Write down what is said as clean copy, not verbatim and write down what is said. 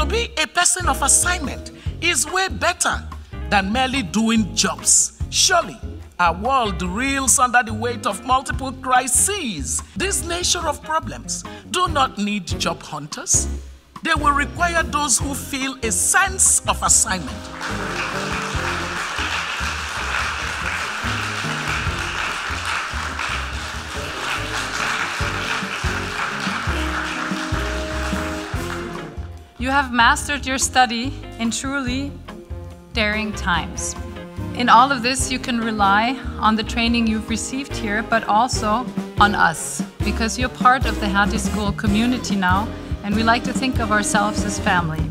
be a person of assignment is way better than merely doing jobs. Surely, our world reels under the weight of multiple crises. This nature of problems do not need job hunters. They will require those who feel a sense of assignment. You have mastered your study in truly daring times. In all of this, you can rely on the training you've received here, but also on us, because you're part of the Hertie School community now, and we like to think of ourselves as family.